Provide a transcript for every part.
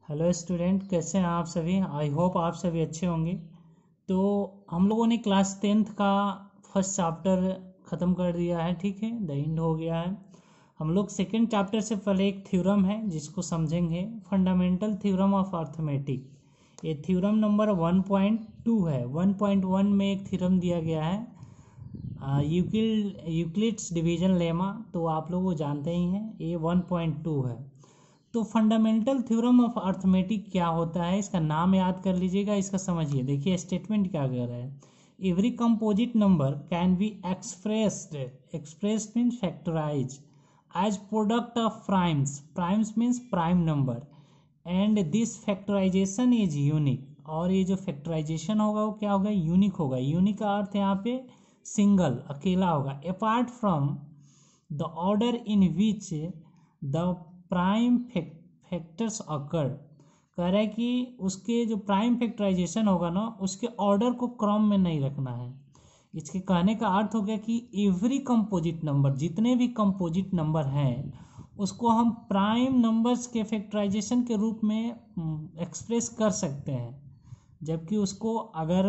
Hello student, कैसे हैं आप सभी। आई होप आप सभी अच्छे होंगे। तो हम लोगों ने क्लास 10th का फर्स्ट चैप्टर ख़त्म कर दिया है, ठीक है, द एंड हो गया है। हम लोग सेकेंड चैप्टर से पहले एक थ्योरम है जिसको समझेंगे, फंडामेंटल थ्योरम ऑफ अर्थमेटिक। ये थ्योरम नंबर 1.2 है। 1.1 में एक थ्योरम दिया गया है, यूक्लिड्स डिवीजन लेमा, तो आप लोग वो जानते ही हैं। ये 1.2 है। तो फंडामेंटल थ्योरम ऑफ अर्थमेटिक क्या होता है, इसका नाम याद कर लीजिएगा। इसका समझिए, देखिए स्टेटमेंट क्या कह रहा है। Every composite number can be expressed means factorise as product of primes. Primes means prime number, and this factorisation is unique. और ये जो फैक्टराइजेशन होगा वो क्या होगा, यूनिक होगा। यूनिक का अर्थ यहाँ पे सिंगल, अकेला होगा। Apart from the order in which the prime factors occur. कह रहा है कि उसके जो प्राइम फैक्टराइजेशन होगा ना, उसके ऑर्डर को क्रम में नहीं रखना है। इसके कहने का अर्थ हो गया कि एवरी कंपोजिट नंबर, जितने भी कंपोजिट नंबर हैं, उसको हम प्राइम नंबर्स के फैक्टराइजेशन के रूप में एक्सप्रेस कर सकते हैं। जबकि उसको अगर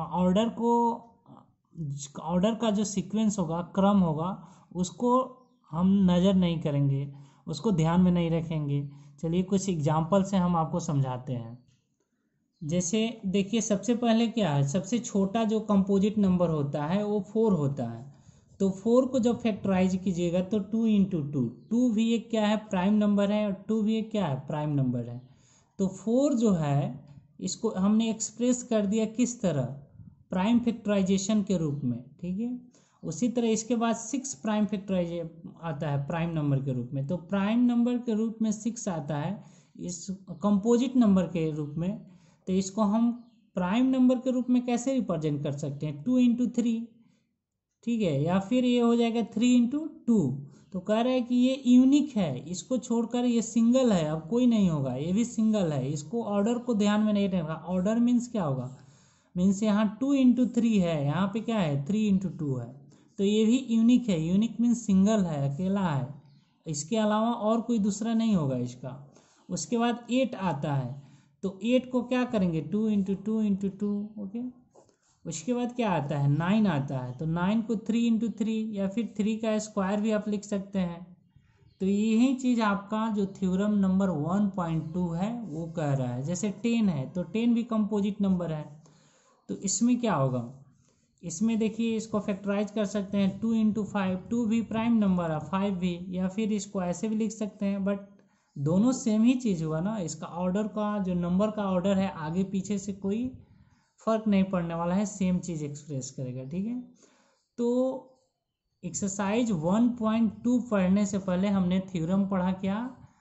ऑर्डर का जो सीक्वेंस होगा, क्रम होगा, उसको हम नज़र नहीं करेंगे, उसको ध्यान में नहीं रखेंगे। चलिए कुछ एग्जाम्पल से हम आपको समझाते हैं। जैसे देखिए, सबसे पहले क्या है, सबसे छोटा जो कंपोजिट नंबर होता है वो 4 होता है। तो 4 को जब फैक्टराइज कीजिएगा तो 2 इंटू टू, टू भी एक क्या है, प्राइम नंबर है, और 2 भी एक क्या है, प्राइम नंबर है। तो 4 जो है, इसको हमने एक्सप्रेस कर दिया किस तरह, प्राइम फैक्टराइजेशन के रूप में, ठीक है। उसी तरह इसके बाद 6 प्राइम फैक्टराइज आता है प्राइम नंबर के रूप में। तो प्राइम नंबर के रूप में 6 आता है इस कंपोजिट नंबर के रूप में। तो इसको हम प्राइम नंबर के रूप में कैसे रिप्रेजेंट कर सकते हैं, 2 इंटू थ्री, ठीक है, या फिर ये हो जाएगा 3 इंटू टू। तो कह रहा है कि ये यूनिक है, इसको छोड़कर ये सिंगल है, अब कोई नहीं होगा, ये भी सिंगल है। इसको ऑर्डर को ध्यान में नहीं रखना। ऑर्डर मीन्स क्या होगा, मीन्स यहाँ 2 इंटू थ्री है, यहाँ पे क्या है, 3 इंटू टू है। तो ये भी यूनिक है। यूनिक मीन्स सिंगल है, अकेला है, इसके अलावा और कोई दूसरा नहीं होगा इसका। उसके बाद 8 आता है। तो 8 को क्या करेंगे, 2 into two into two, okay. उसके बाद क्या आता है, 9 आता है। तो 9 को 3 इंटू थ्री, या फिर 3 का स्क्वायर भी आप लिख सकते हैं। तो यही चीज़ आपका जो थ्योरम नंबर 1.2 है वो कह रहा है। जैसे 10 है, तो 10 भी कंपोजिट नंबर है। तो इसमें क्या होगा, इसमें देखिए इसको फैक्टराइज कर सकते हैं, 2 इंटू फाइव, 2 भी प्राइम नंबर है, 5 भी, या फिर इसको ऐसे भी लिख सकते हैं। बट दोनों सेम ही चीज़ हुआ ना, इसका ऑर्डर का जो नंबर का ऑर्डर है, आगे पीछे से कोई फर्क नहीं पड़ने वाला है, सेम चीज़ एक्सप्रेस करेगा, ठीक है। तो एक्सरसाइज 1.2 पढ़ने से पहले हमने थ्योरम पढ़ा क्या,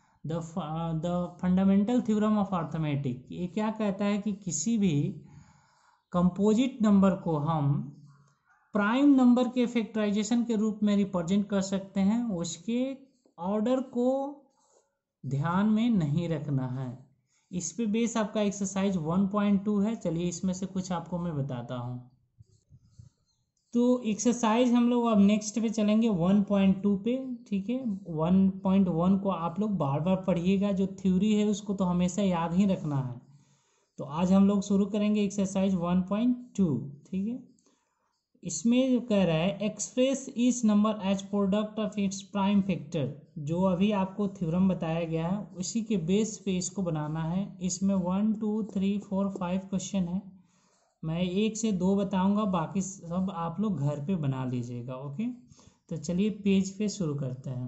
the fundamental theorem of arithmetic. ये क्या कहता है कि किसी भी कंपोजिट नंबर को हम प्राइम नंबर के फैक्टराइजेशन के रूप में रिप्रेजेंट कर सकते हैं, उसके ऑर्डर को ध्यान में नहीं रखना है। इस पे बेस आपका एक्सरसाइज 1.2 है। चलिए इसमें से कुछ आपको मैं बताता हूँ। तो एक्सरसाइज हम लोग अब नेक्स्ट पे चलेंगे 1.2 पे, ठीक है। 1.1 को आप लोग बार बार पढ़िएगा, जो थ्योरी है उसको तो हमेशा याद ही रखना है। तो आज हम लोग शुरू करेंगे एक्सरसाइज 1.2, ठीक है। इसमें जो कह रहा है, express each number as product of its prime factor. जो अभी आपको थ्योरम बताया गया है उसी के बेस पे इसको बनाना है। इसमें 1 2 3 4 5 क्वेश्चन है। मैं 1 से 2 बताऊंगा, बाकी सब आप लोग घर पे बना लीजिएगा, ओके। तो चलिए पेज पे शुरू करते हैं।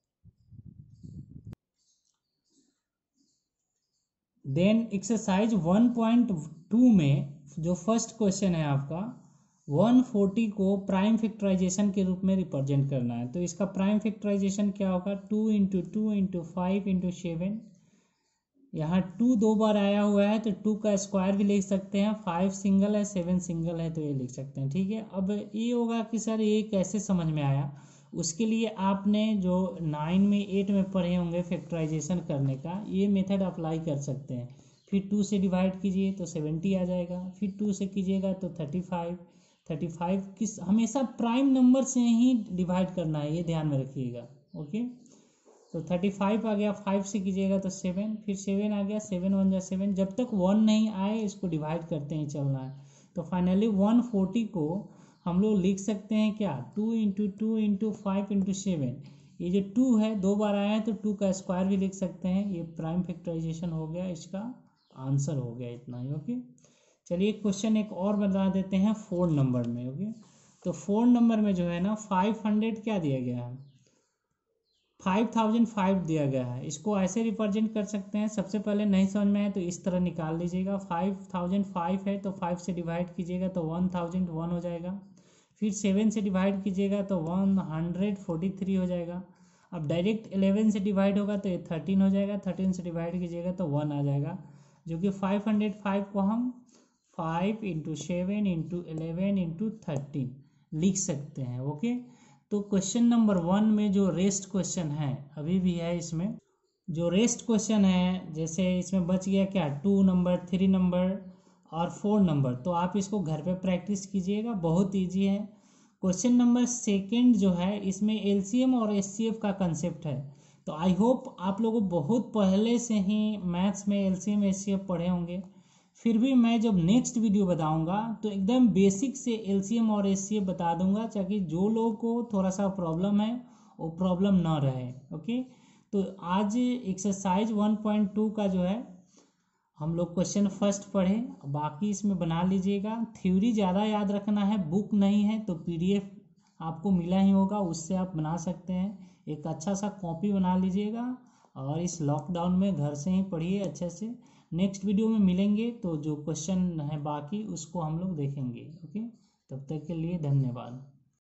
देन एक्सरसाइज 1.2 में जो फर्स्ट क्वेश्चन है आपका, 140 को प्राइम फैक्टराइजेशन के रूप में रिप्रेजेंट करना है। तो इसका प्राइम फैक्टराइजेशन क्या होगा, 2 into two into five into seven. यहाँ 2 2 बार आया हुआ है, तो 2 का स्क्वायर भी लिख सकते हैं। 5 सिंगल है, 7 सिंगल है, तो ये लिख सकते हैं, ठीक है। अब ये होगा कि सर ये कैसे समझ में आया, उसके लिए आपने जो 9 में 8 में पढ़े होंगे फैक्टराइजेशन करने का, ये मेथड अप्लाई कर सकते हैं। फिर 2 से डिवाइड कीजिए तो 70 आ जाएगा, फिर 2 से कीजिएगा तो 35। 35 किस, हमेशा प्राइम नंबर से ही डिवाइड करना है, ये ध्यान में रखिएगा, ओके। तो 35 आ गया, 5 से कीजिएगा तो 7, फिर 7 आ गया, 7 1 जा 7, जब तक 1 नहीं आए इसको डिवाइड करते ही चलना है। तो फाइनली 140 को हम लोग लिख सकते हैं क्या, 2 इंटू 2 इंटू 5 इंटू 7। ये जो 2 है 2 बार आया है तो 2 का स्क्वायर भी लिख सकते हैं। ये प्राइम फैक्टराइजेशन हो गया, इसका आंसर हो गया इतना ही। ओके, चलिए क्वेश्चन एक और बता देते हैं 4 नंबर में। ओके, तो 4 नंबर में जो है ना 500 क्या दिया गया है, 5005 दिया गया है। इसको ऐसे रिप्रेजेंट कर सकते हैं, सबसे पहले नहीं समझ में आए तो इस तरह निकाल लीजिएगा। 5005 है तो 5 से डिवाइड कीजिएगा तो 1001 हो जाएगा, फिर 7 से डिवाइड कीजिएगा तो 143 हो जाएगा। अब डायरेक्ट 11 से डिवाइड होगा तो ये 13 हो जाएगा, 13 से डिवाइड कीजिएगा तो 1 आ जाएगा, जो कि 505 को हम 5 इंटू 7 इंटू 11 इंटू 13 लिख सकते हैं। ओके, तो क्वेश्चन नंबर 1 में जो रेस्ट क्वेश्चन है अभी भी है, इसमें जो रेस्ट क्वेश्चन है जैसे इसमें बच गया क्या, 2 नंबर, 3 नंबर और 4 नंबर, तो आप इसको घर पे प्रैक्टिस कीजिएगा, बहुत इजी है। क्वेश्चन नंबर 2 जो है इसमें एलसीएम और एचसीएफ का कंसेप्ट है। तो आई होप आप लोगों बहुत पहले से ही मैथ्स में एलसीएम एचसीएफ पढ़े होंगे, फिर भी मैं जब नेक्स्ट वीडियो बताऊंगा तो एकदम बेसिक से एलसीएम और एचसीएफ बता दूंगा, ताकि जो लोगों को थोड़ा सा प्रॉब्लम है वो प्रॉब्लम ना रहे। ओके, तो आज एक्सरसाइज 1.2 का जो है हम लोग क्वेश्चन फर्स्ट पढ़े, बाकी इसमें बना लीजिएगा। थ्योरी ज़्यादा याद रखना है, बुक नहीं है तो पीडीएफ आपको मिला ही होगा, उससे आप बना सकते हैं। एक अच्छा सा कॉपी बना लीजिएगा और इस लॉकडाउन में घर से ही पढ़िए अच्छे से। नेक्स्ट वीडियो में मिलेंगे तो जो क्वेश्चन है बाकी उसको हम लोग देखेंगे। ओके, तब तक के लिए धन्यवाद।